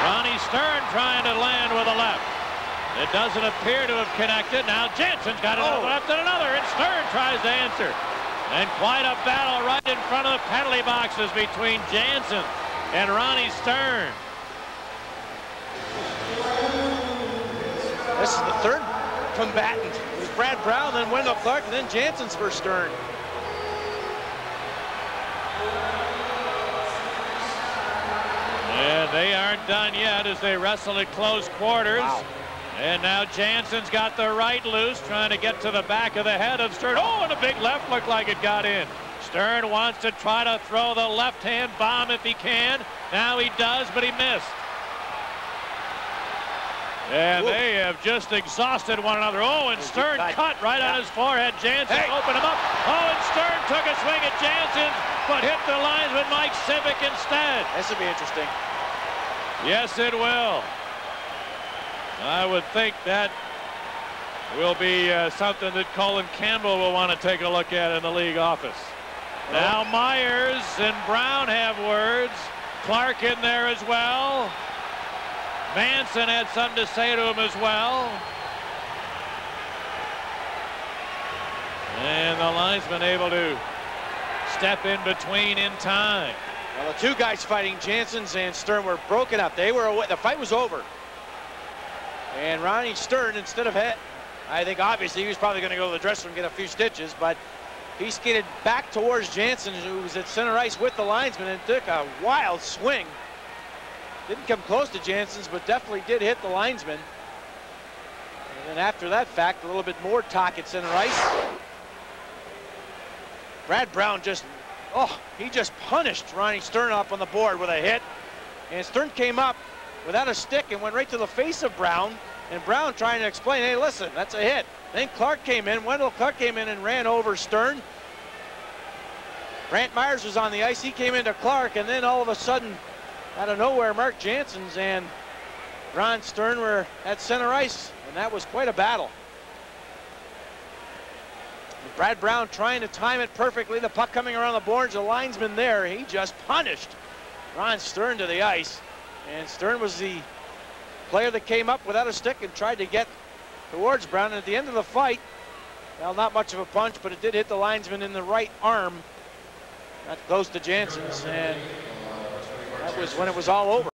Ronnie Stern trying to land with a left. It doesn't appear to have connected. Now Jansen's got another left and another, and Stern tries to answer. And quite a battle right in front of the penalty boxes between Jansen and Ronnie Stern. This is the third combatant. It was Brad Brown, then Wendell Clark, and then Jansen's for Stern. And they aren't done yet as they wrestle at close quarters. Wow. And now Jansen's got the right loose, trying to get to the back of the head of Stern. Oh, and a big left looked like it got in. Stern wants to try to throw the left-hand bomb if he can. Now he does, but he missed. And they have just exhausted one another. Oh, and Stern cut right on his forehead. Jansen opened him up. Oh, and Stern took a swing at Jansen, but hit the linesman Mike Civic instead. This will be interesting. Yes, it will. I would think that will be something that Colin Campbell will want to take a look at in the league office. Now Myers and Brown have words. Clark in there as well. Manson had something to say to him as well. And the linesman able to step in between in time. Well, the two guys fighting, Jansen's and Stern, were broken up. They were away. The fight was over. And Ronnie Stern, instead of I think obviously he was probably going to go to the dressing room and get a few stitches, but he skated back towards Jansen, who was at center ice with the linesman, and took a wild swing. Didn't come close to Jansen's, but definitely did hit the linesman. And then after that fact, a little bit more talk at center ice. Brad Brown he just punished Ronnie Stern up on the board with a hit. And Stern came up without a stick and went right to the face of Brown. And Brown trying to explain, hey, listen, that's a hit. Then Clark came in, Wendell Clark came in and ran over Stern. Brant Myers was on the ice, he came into Clark, and then all of a sudden, out of nowhere, Mark Jansen's and Ron Stern were at center ice, and that was quite a battle. And Brad Brown trying to time it perfectly, the puck coming around the boards, the linesman there, he just punished Ron Stern to the ice. And Stern was the player that came up without a stick and tried to get towards Brown. And at the end of the fight, well, not much of a punch, but it did hit the linesman in the right arm, not close to Jansen's, and that was when it was all over.